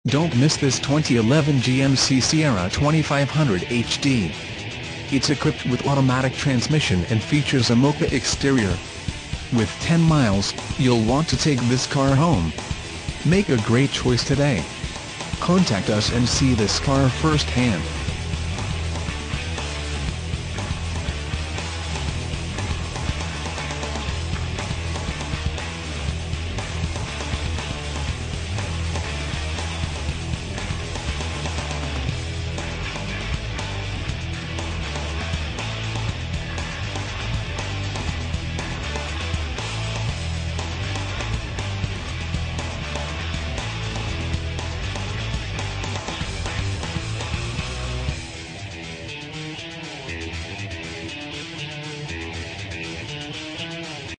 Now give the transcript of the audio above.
Don't miss this 2011 GMC Sierra 2500 HD. It's equipped with automatic transmission and features a mocha exterior. With 10 miles, you'll want to take this car home. Make a great choice today. Contact us and see this car firsthand.